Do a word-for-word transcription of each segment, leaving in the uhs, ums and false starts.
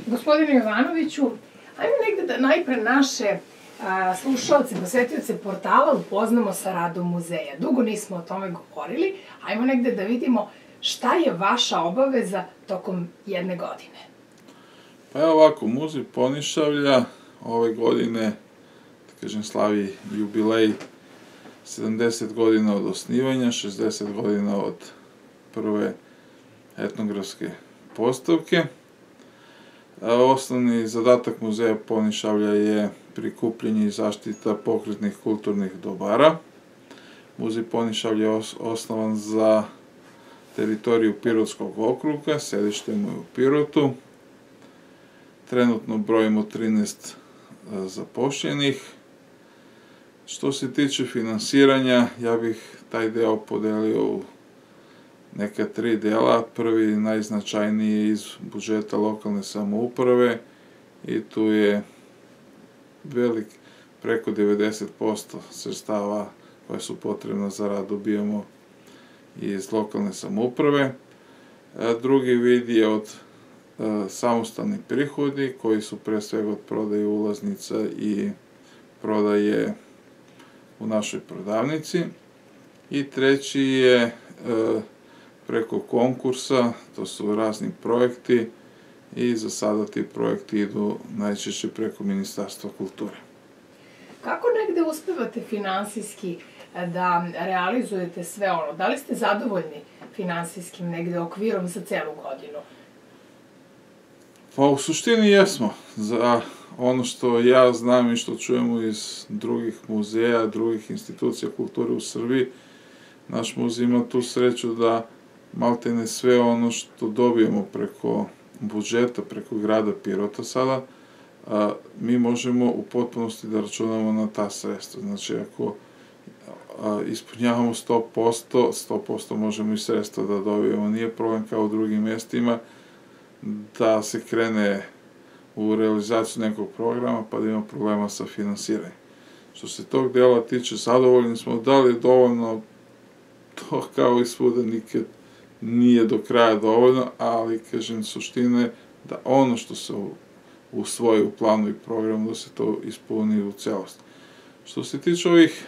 Gospodine Jovanoviću, ajmo negde da najpre naše slušalce, posetioce portala upoznamo sa radom muzeja. Dugo nismo o tome govorili, ajmo negde da vidimo šta je vaša obaveza tokom jedne godine. Pa evo ovako, Muzej Ponišavlja ove godine, da kažem, slavi jubilej sedamdeset godina od osnivanja, šezdeset godina od prve etnografske postavke. Osnovni zadatak Muzeja Ponišavlja je prikupljanje i zaštita pokretnih kulturnih dobara. Muzej Ponišavlja je osnovan za teritoriju Pirotskog okruga, sedište mu je u Pirotu. Trenutno brojimo trinaest zaposlenih. Što se tiče finansiranja, ja bih taj deo podelio u neka tri dela. Prvi, najznačajniji je iz budžeta lokalne samouprave i tu je velik, preko devedeset posto sredstava koje su potrebna za rad dobijamo iz lokalne samouprave. Drugi vid je od samostalni prihodi koji su pre svega od prodaje ulaznica i prodaje u našoj prodavnici. I treći je preko konkursa, to su razni projekti i za sada ti projekti idu najčešće preko Ministarstva kulture. Kako negde uspevate finansijski da realizujete sve ono? Da li ste zadovoljni finansijskim negde okvirom za celu godinu? Pa u suštini jesmo. Za ono što ja znam i što čujemo iz drugih muzeja, drugih institucija kulture u Srbiji, naš muzej ima tu sreću da maltene sve ono što dobijemo preko budžeta, preko grada Pirota sada, mi možemo u potpunosti da računamo na ta sredstva. Znači, ako ispunjavamo sto posto, sto posto možemo i sredstva da dobijemo. Nije problem kao u drugim mestima da se krene u realizaciju nekog programa pa da ima problema sa finansiranjem. Što se tog dela tiče, zadovoljni smo, da li je dovoljno, to kao i svuda nikad nije do kraja dovoljno, ali, kažem, suština je da ono što se usvoji u planu i programu, da se to ispuni u celosti. Što se tiče ovih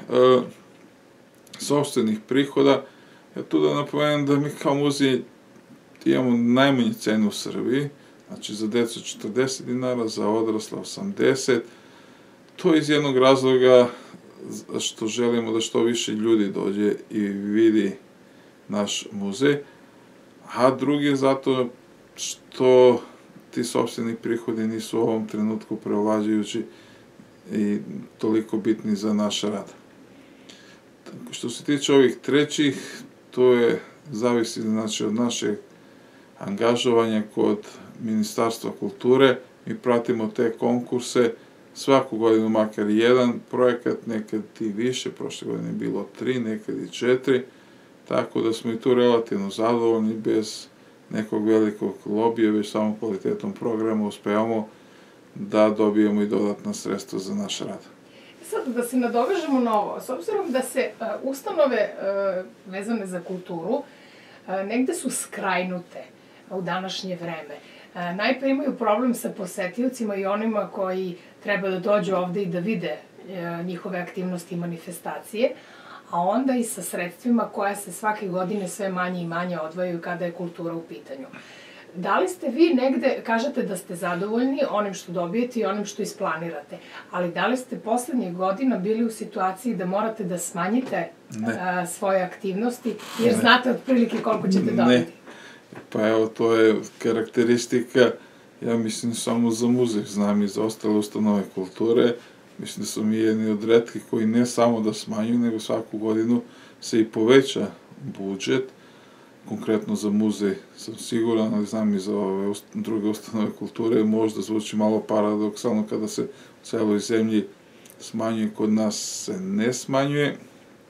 sopstvenih prihoda, ja tu da napomenem da mi kao muzej imamo najmanje cene u Srbiji, znači za decu četrdeset dinara, za odrasle osamdeset. To je iz jednog razloga što želimo da što više ljudi dođe i vidi naš muzej, a drugi je zato što ti sopstveni prihodi nisu u ovom trenutku preovlađujući i toliko bitni za naš rad. Što se tiče ovih trećih, to je zavisi znači od našeg angažovanja kod Ministarstva kulture. Mi pratimo te konkurse svaku godinu, makar jedan projekat, nekad i više, prošle godine je bilo tri, nekad i četiri, tako da smo i tu relativno zadovoljni, bez nekog velikog lobija, već samo kvalitetom programa uspevamo da dobijemo i dodatna sredstva za naš rad. Sad, da se nadovežemo na ovo, s obzirom da se ustanove vezane za kulturu negde su skrajnute u današnje vreme. Najpre imaju problem sa posetiocima i onima koji treba da dođu ovde i da vide njihove aktivnosti i manifestacije, a onda i sa sredstvima koja se svake godine sve manje i manje odvajaju kada je kultura u pitanju. Da li ste vi negde, kažete da ste zadovoljni onim što dobijete i onim što isplanirate, ali da li ste poslednjih godina bili u situaciji da morate da smanjite svoje aktivnosti, jer znate otprilike koliko ćete dobiti? Ne. Pa evo, to je karakteristika, ja mislim, samo za muzej, znam i za ostale ustanove kulture. Mislim da su mi jedni od retkih koji ne samo da smanjuju, nego svaku godinu se i poveća budžet. Konkretno za muzej sam siguran, ali znam i za ove druge ustanove kulture. Možda zvuči malo paradoksalno kada se u celoj zemlji smanjuje, kod nas se ne smanjuje.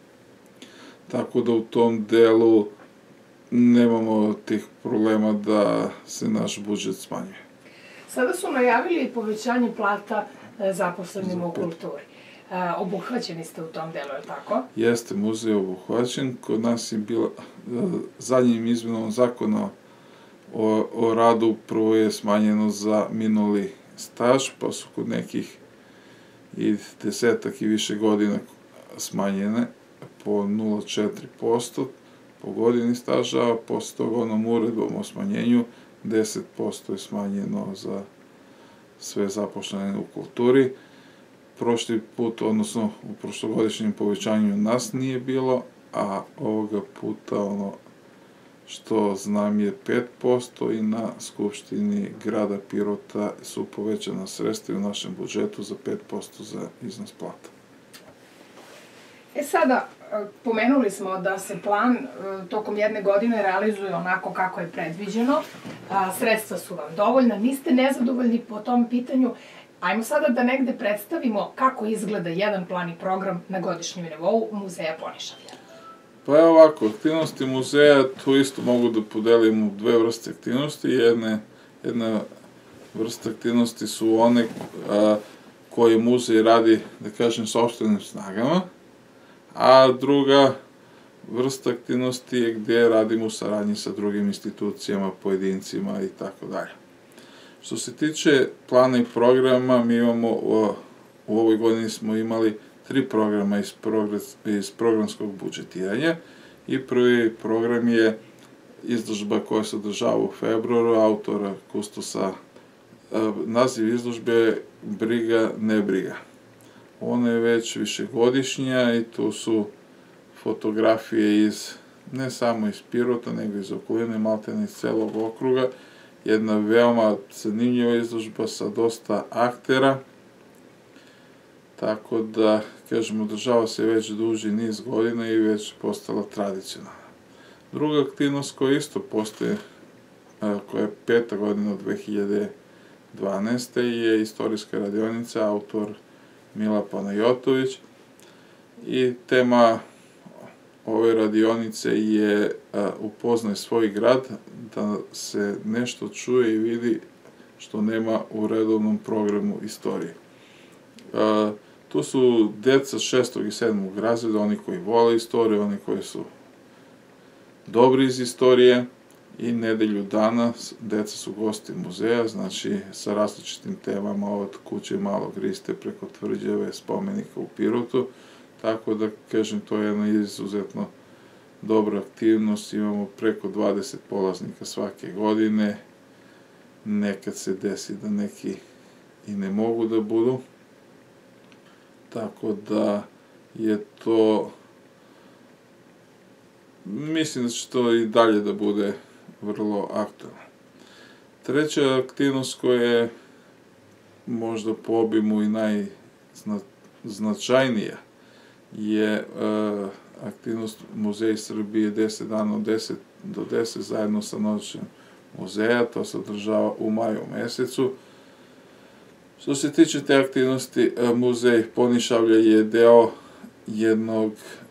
Tako da u tom delu nemamo tih problema da se naš budžet smanjuje. Sada su najavili i povećanje plata zaposlenima u kulturi. Obuhvaćeni ste u tom delu, je li tako? Jeste, muzej je obuhvaćen. Kod nas je bila zadnjim izmenom zakona o, o radu. Prvo je smanjeno za minuli staž, pa su kod nekih i desetak i više godina smanjene po nula zarez četiri posto po godini staža, a posle toga onom uredbom o smanjenju deset posto je smanjeno za sve zaposlene u kulturi. Prošli put, odnosno u prošlogodišnjem povećanju nas nije bilo, a ovoga puta ono što znam je pet posto i na Skupštini grada Pirota su povećana sredstva u našem budžetu za pet posto za iznos plata. E sada, pomenuli smo da se plan tokom jedne godine realizuje onako kako je predviđeno, sredstva su vam dovoljna, niste nezadovoljni po tom pitanju. Ajmo sada da negde predstavimo kako izgleda jedan plan i program na godišnjem nivou Muzeja Ponišavlja. Pa je ovako, aktivnosti muzeja, tu isto mogu da podelim u dve vrste aktivnosti. Jedne, jedna vrsta aktivnosti su one a, koje muzej radi, da kažem, sopstvenim snagama, a druga vrsta aktivnosti je gdje radimo u saradnji sa drugim institucijama, pojedincima i tako dalje. Što se tiče plana i programa, mi imamo, u ovoj godini smo imali tri programa iz, iz programskog budžetiranja i prvi program je izložba koja se održava u februaru, autora kustosa. Naziv izložbe je Briga, ne briga. Ona je već višegodišnja i tu su fotografije iz, ne samo iz Pirota, nego iz okoline, maltene iz celog okruga. Jedna veoma zanimljiva izložba sa dosta aktera, tako da, kažem, održava se već duži niz godina i već postala tradicionalna. Druga aktivnost koja isto postoje, koja je peta godina od dve hiljade dvanaeste. je istorijska radionica, autor Mila Panajotović, i tema ove radionice je upoznaj svoj grad, da se nešto čuje i vidi što nema u redovnom programu istorije. Tu su deca šestog i sedmog razreda, oni koji vole istoriju, oni koji su dobri iz istorije, i nedelju dana deca su gosti muzeja, znači sa različitim temama od kuće Malog Riste preko tvrđave, spomenika u Pirotu, tako da, kažem, to je jedna izuzetno dobra aktivnost. Imamo preko dvadeset polaznika svake godine, nekad se desi da neki i ne mogu da budu, tako da je to, mislim da će to i dalje da bude vrlo aktualno. Treća aktivnost koja je možda po obimu i najznačajnija je aktivnost Muzeja Srbije deset dana od deset do deset zajedno sa Noćem muzeja, to se održava u maju mesecu. Što se tiče te aktivnosti, Muzej Ponišavlja je deo jednog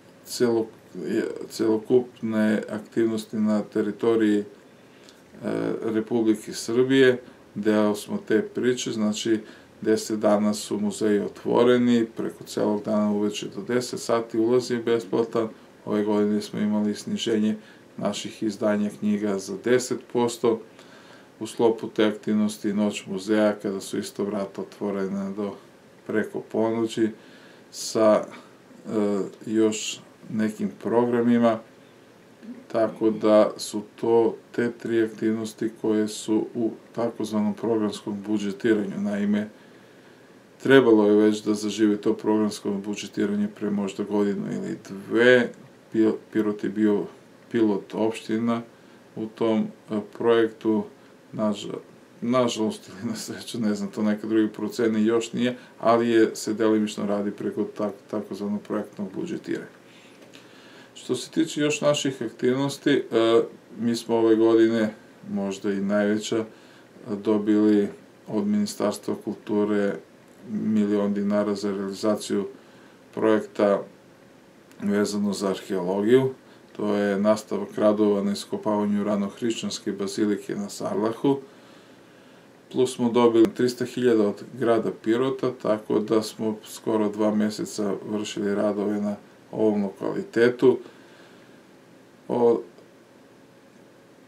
celokupne aktivnosti na teritoriji Republike Srbije. Deo smo te priče, znači deset dana su muzeji otvoreni, preko celog dana uveče do deset sati, ulaz je besplatan. Ove godine smo imali sniženje naših izdanja knjiga za deset posto. U sklopu te aktivnosti Noć muzeja, kada su isto vrata otvorena do preko ponoći, sa još nekim programima, tako da su to te tri aktivnosti koje su u takozvanom programskom budžetiranju. Naime, trebalo je već da zažive to programsko budžetiranje pre možda godinu ili dve. Pirot je bio pilot opština u tom projektu, nažalost ili na sreću, ne znam, to neka drugi procene još nije, ali se delimično radi preko takozvanog projektnog budžetiranja. Što se tiče još naših aktivnosti, mi smo ove godine, možda i najveća, dobili od Ministarstva kulture milion dinara za realizaciju projekta vezano za arheologiju. To je nastavak radova na iskopavanju ranohrišćanske bazilike na Sarlahu. Plus smo dobili trista hiljada od grada Pirota, tako da smo skoro dva meseca vršili radove na ovom lokalitetu.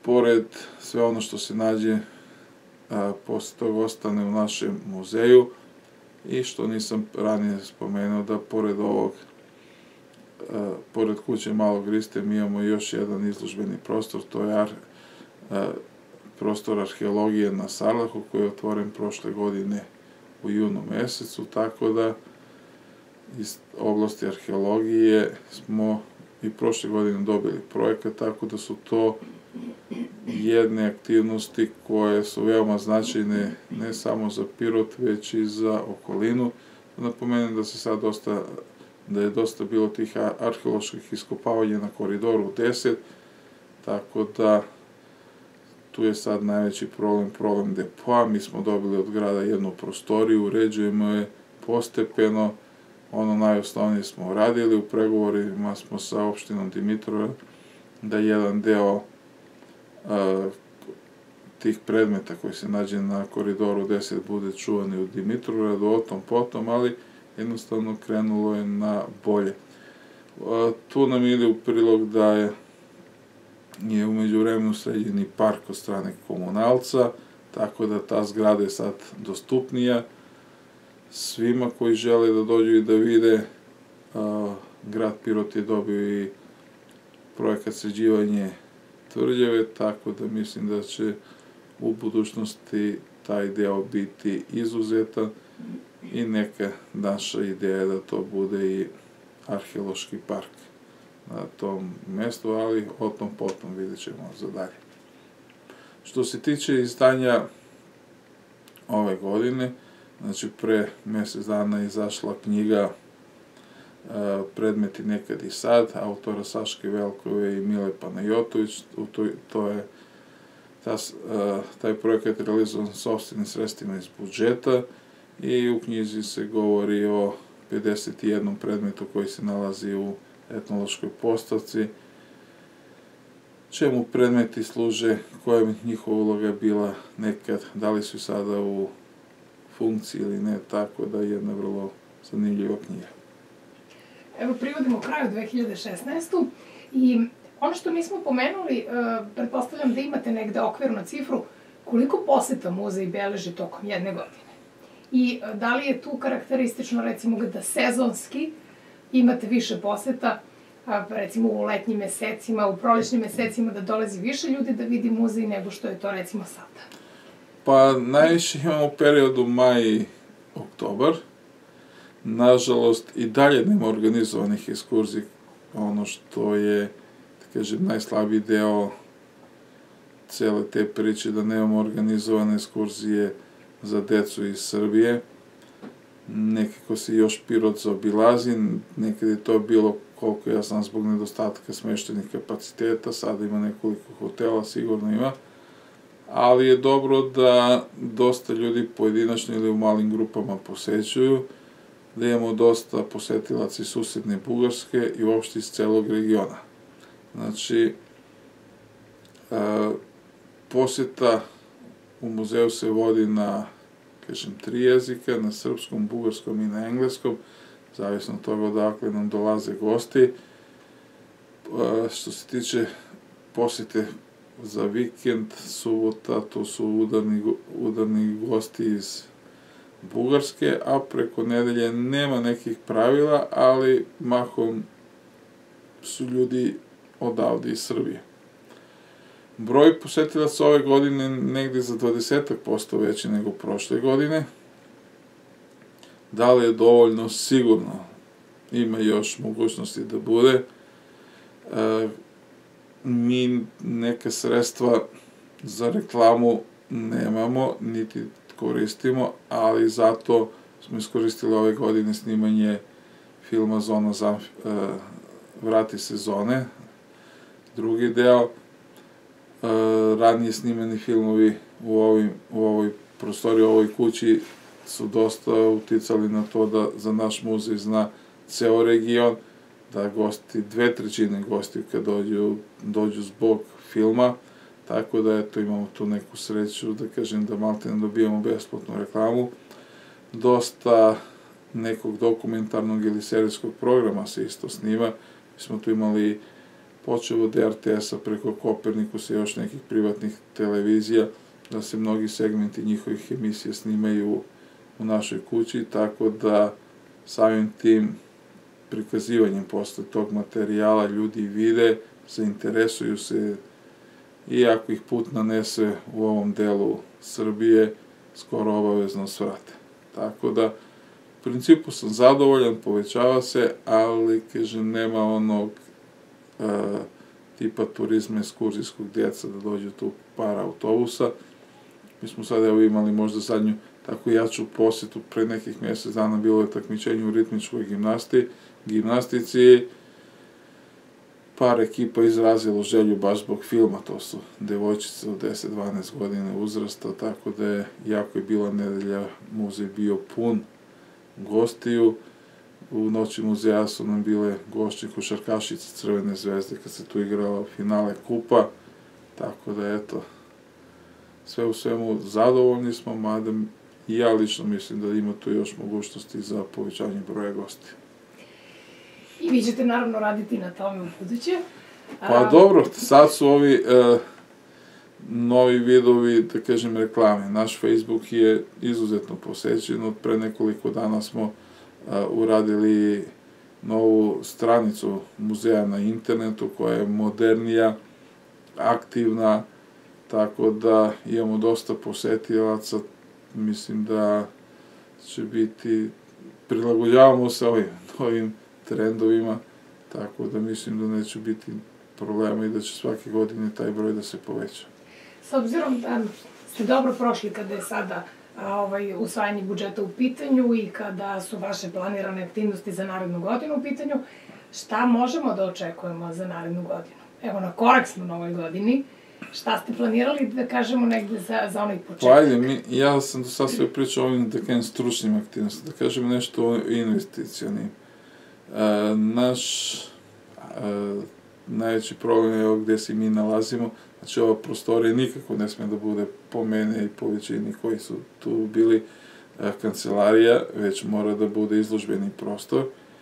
pored sve ono što se nađe, a, posle toga ostane u našem muzeju, i što nisam ranije spomenuo, da pored ovog, a, pored kuće Malog Riste, mi imamo još jedan izložbeni prostor, to je ar, a, prostor arheologije na Sarlahu, koji je otvoren prošle godine u junu mesecu, tako da iz oblasti arheologije smo i prošle godine dobili projekat, tako da su to jedne aktivnosti koje su veoma značajne ne samo za Pirot, već i za okolinu. Napomenem da se sad dosta, da je dosta bilo tih arheoloških iskopavanja na Koridoru deset, tako da tu je sad najveći problem, problem depoa. Mi smo dobili od grada jednu prostoriju, uređujemo je postepeno, ono najosnovnije smo uradili, u pregovorima smo sa opštinom Dimitrovgrad da jedan deo a, tih predmeta koji se nađe na Koridoru deset bude čuvani u Dimitrovgradu, o tom potom, ali jednostavno krenulo je na bolje. A, tu nam ide u prilog da je, je umeđu vremenu sređeni park od strane komunalca, tako da ta zgrada je sad dostupnija svima koji žele da dođu i da vide. A, grad Pirot je dobio i projekat sređivanje tvrđave, tako da mislim da će u budućnosti taj deo biti izuzetan i neka naša ideja da to bude i arheološki park na tom mestu, ali o tom potom vidjet ćemo za dalje. Što se tiče izdanja ove godine, znači pre mesec dana je izašla knjiga Predmeti nekad i sad, autora Saške Velkove i Mile Panajotović. To je, taj projekat je realizovan sopstvenim sredstvima iz budžeta i u knjizi se govori o pedeset jednom predmetu koji se nalazi u etnološkoj postavci, čemu predmeti služe, koja je njihova uloga bila nekad, da li su sada u funkciji ili ne, tako da je jedna vrlo zanimljiva knjiga. Evo, privodimo kraju dve hiljade šesnaestu. i ono što nismo pomenuli, pretpostavljam da imate negde okvirnu cifru, koliko poseta muzej beleži tokom jedne godine? I da li je tu karakteristično, recimo, da sezonski imate više poseta, recimo u letnjim mesecima, u prolećnim mesecima, da dolazi više ljudi da vidi muzej nego što je to, recimo, sada? Pa, najviše imamo u periodu maj i oktobar. Nažalost, i dalje nema organizovanih ekskurzija, ono što je, da kažem, najslabiji deo cele te priče, da nemamo organizovane ekskurzije za decu iz Srbije. Nekako se još Pirot zaobilazi, nekad je to bilo, koliko ja znam, zbog nedostatka smeštajnih kapaciteta, sada ima nekoliko hotela, sigurno ima, ali je dobro da dosta ljudi pojedinačno ili u malim grupama posećuju, da imamo dosta posetilaca iz susedne Bugarske i uopšte iz celog regiona. Znači, poseta u muzeju se vodi na, kažem, tri jezika, na srpskom, bugarskom i na engleskom, zavisno od toga odakle nam dolaze gosti. Što se tiče posete za vikend, subota, to su udarni gosti iz Bugarske, a preko nedelje nema nekih pravila, ali mahom su ljudi odavde iz Srbije. Broj posetilaca ove godine negde za dvadeset posto veći nego prošle godine. Da li je dovoljno? Sigurno. Ima još mogućnosti da bude. Mi neka sredstva za reklamu nemamo, niti koristimo, ali zato smo iskoristili ove godine snimanje filma Zona Vrati se zone. Drugi deo, ranije snimani filmovi u ovoj prostoriji, u ovoj kući su dosta uticali na to da za naš muzej zna ceo region, da gosti, dve trećine gosti kad dođu zbog filma, tako da eto imamo tu neku sreću, da kažem da malte ne dobijamo besplatnu reklamu. Dosta nekog dokumentarnog ili serijskog programa se isto snima. Mi smo tu imali počeo od R T S-a preko Kopernikusa i još nekih privatnih televizija, da se mnogi segmenti njihovih emisija snimaju u našoj kući, tako da samim tim prikazivanjem posle tog materijala ljudi vide, zainteresuju se i ako ih put nanese u ovom delu Srbije, skoro obavezno svrate. Tako da, u principu sam zadovoljan, povećava se, ali, kažem, nema onog tipa turizma ekskurzijskog djeca da dođu tu par autobusa. Mi smo sad evo imali možda zadnju tako jaču posjetu, pre nekih mjesec dana bilo je takmičenje u ritmičkoj gimnastici, par ekipa izrazilo želju baš zbog filma, to su devojčice od deset do dvanaest godina uzrasta, tako da je, jako je bila nedelja, muzej bio pun gostiju. U noći muzeja su nam bile gošće košarkašice Crvene zvezde kad se tu igrala finale kupa, tako da eto, sve u svemu zadovoljni smo, mada i ja lično mislim da ima tu još mogućnosti za povećanje broja gostija. I vi ćete naravno raditi na tome u buduće. Pa dobro, sad su ovi novi vidovi, da kažem, reklame. Naš Facebook je izuzetno posećen, od pre nekoliko dana smo uradili novu stranicu muzeja na internetu koja je modernija, aktivna, tako da imamo dosta posetilaca. Mislim da će biti, prilagođavamo se ovim novim trendovima, tako da mislim da neće biti problema i da će svake godine taj broj da se poveća. S obzirom da ste dobro prošli kada je sada usvajanje budžeta u pitanju i kada su vaše planirane aktivnosti za narednu godinu u pitanju, šta možemo da očekujemo za narednu godinu? Evo, na korak smo na ovoj godini. Šta ste planirali, da kažemo, negde za onaj početak? Pa ajde, ja sam do sad sve pričao o ovim, da kažem, stručnim aktivnostima, da kažem nešto o investicionim. Naš najveći problem je ovo gde se mi nalazimo, znači ova prostorija nikako ne sme da bude po mene i po većini koji su tu bili kancelarija, već mora da bude izložbeni prostor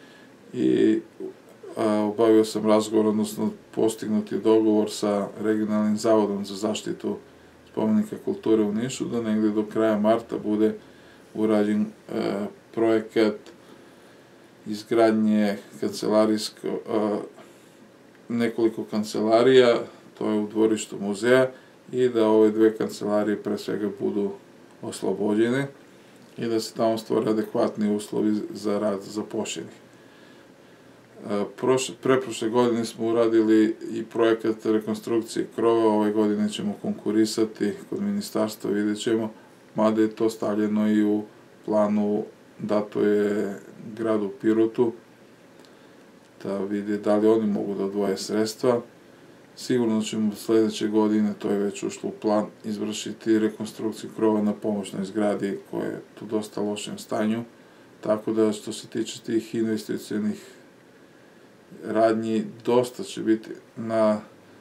i obavio sam razgovor, odnosno postignut je dogovor sa regionalnim zavodom za zaštitu spomenika kulture u Nišu, da negde do kraja marta bude urađen projekat izgradnje kancelarijsko, nekoliko kancelarija, to je u dvorištu muzeja, i da ove dve kancelarije pre svega budu oslobođene i da se tamo stvore adekvatni uslovi za rad zapošljenih. Preprošle godine smo uradili i projekat rekonstrukcije krova, ove godine ćemo konkurisati kod ministarstva, vidjet ćemo, mada je to stavljeno i u planu, dato je gradu Pirotu, da vide da li oni mogu da odvoje sredstva. Sigurno ćemo sledeće godine, to je već ušlo u plan, izvršiti rekonstrukciju krova na pomoćnoj zgradi koja je tu dosta lošem stanju, tako da što se tiče tih investicionih radnji, dosta će biti na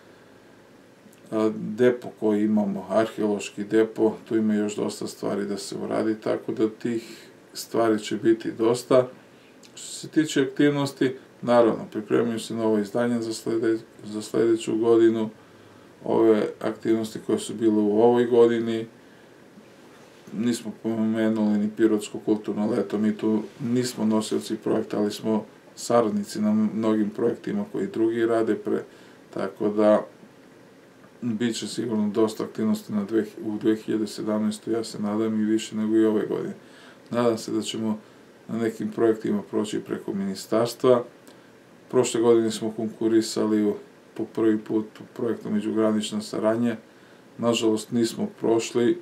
depo koji imamo, arheološki depo, tu ima još dosta stvari da se uradi, tako da tih stvari će biti dosta. Što se tiče aktivnosti, naravno, pripremaju se novo izdanje za sledeću godinu, ove aktivnosti koje su bile u ovoj godini, nismo pomenuli ni Pirotsko kulturno leto, mi tu nismo nosioci projekta, ali smo saradnici na mnogim projektima koji drugi rade, tako da bit će sigurno dosta aktivnosti u dve hiljade sedamnaestoj. ja se nadam i više nego i ove godine. Nadam se da ćemo na nekim projektima proći preko ministarstva. Prošle godine smo konkurisali po prvi put u projektu Međugranična saradnja. Nažalost nismo prošli,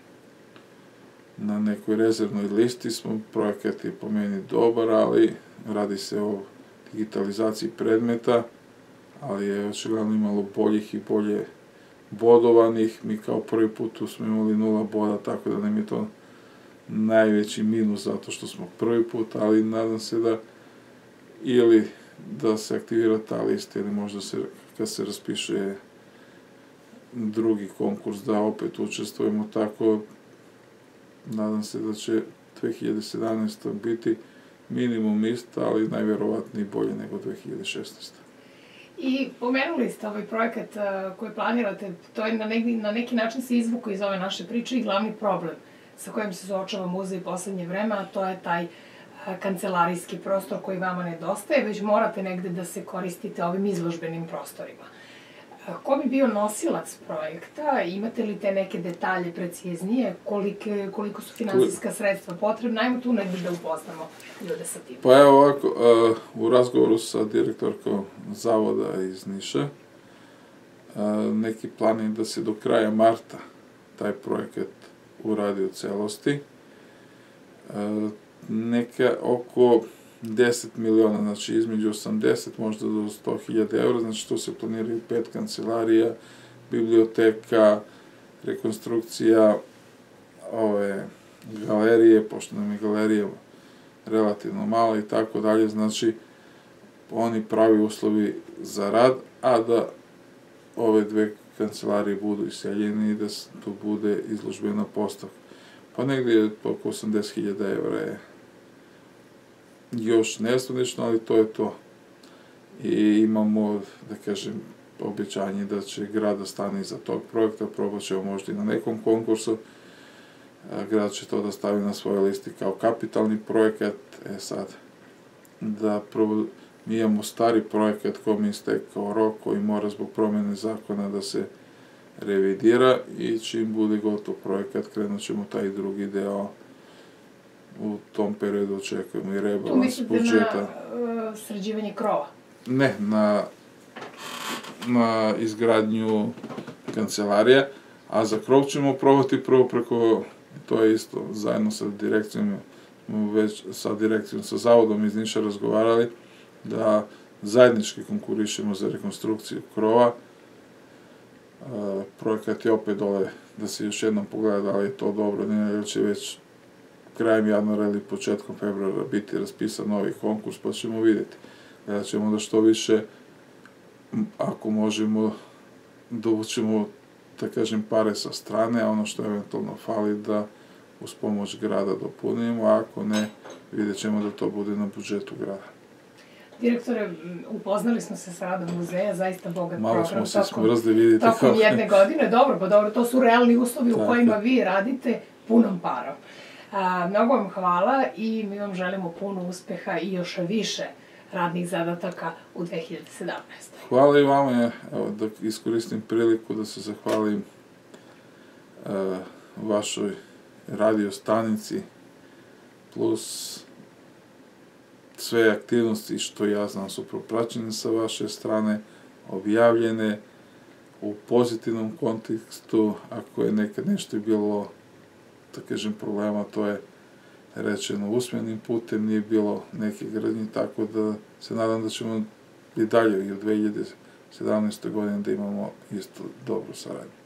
na nekoj rezervnoj listi smo, projekat je po meni dobar, ali radi se o digitalizaciji predmeta, ali je očigledno imalo boljih i bolje bodovanih. Mi kao prvi put tu smo imali nula boda, tako da nam je to najveći minus zato što smo prvi put, ali nadam se da ili da se aktivira ta lista ili možda se, kad se raspiše drugi konkurs, da opet učestvujemo, tako nadam se da će dve hiljade sedamnaesta. biti minimum ista, ali najverovatnije bolje nego dve hiljade šesnaesta. I pomenuli ste ovaj projekat koji planirate, to je na neki, na neki način se izvuku iz ove naše priče i glavni problem sa kojim se suočava muzej poslednje vreme, a to je taj kancelarijski prostor koji vama nedostaje, već morate negde da se koristite ovim izložbenim prostorima. Ko bi bio nosilac projekta? Imate li te neke detalje preciznije? Kolike, koliko su finansijska sredstva potrebna? Ajmo tu negdje da upoznamo ljude sa tim. Pa evo ovako, u razgovoru sa direktorkom zavoda iz Niša, neki plan je da se do kraja marta taj projekat uradi u celosti. Neka oko deset miliona, znači između osamdeset možda do sto hiljada eura, znači to se planiraju pet kancelarija, biblioteka, rekonstrukcija ove galerije, pošto nam je galerija relativno mala i tako dalje, znači oni pravi uslovi za rad, a da ove dve kancelarije budu iseljene i da tu bude izložbena postavka. Pa negdje oko osamdeset hiljada eura je još nesvanično, ali to je to. I imamo, da kažem, obećanje da će grad da stane iza tog projekta, probat ćemo možda i na nekom konkursu. Grad će to da stavi na svojoj listi kao kapitalni projekat. E sad, da prvo, mi imamo stari projekat kome je istekao rok, koji mora zbog promjene zakona da se revidira i čim bude gotov projekat, krenut ćemo taj drugi deo. U tom periodu očekujemo i rebalans budžeta. Tu mislite na sređivanje krova? Ne, na, na izgradnju kancelarija, a za krov ćemo probati prvo preko, to je isto, zajedno sa direkcijom, već sa direkcijom, sa zavodom iz Niša razgovarali, da zajednički konkurišemo za rekonstrukciju krova. Projekat je opet dole, da se još jednom pogleda da li je to dobro, ili će već krajem januara ili početkom februara biti raspisan novi konkurs, pa ćemo vidjeti. Gledat ćemo da što više, ako možemo, dovučemo, da kažem, pare sa strane, a ono što eventualno fali da uz pomoć grada dopunimo, a ako ne, vidjet ćemo da to bude na budžetu grada. Direktore, upoznali smo se sa radom muzeja, zaista bogat program. Malo smo se smrzli, vidite kako. Tokom jedne godine, dobro, pa dobro, to su realni uslovi u kojima vi radite punom parom. Mnogo vam hvala i mi vam želimo puno uspeha i još više radnih zadataka u dve hiljade sedamnaestoj. Hvala i vama, evo da iskoristim priliku da se zahvalim vašoj radio stanici plus sve aktivnosti što ja znam su propraćene sa vaše strane, objavljene u pozitivnom kontekstu, ako je nekad nešto bilo, da kažem, problema, to je rečeno usmenim putem, nije bilo neke gradnje, tako da se nadam da ćemo i dalje i u dve hiljade sedamnaestoj godine da imamo isto dobru saradnju.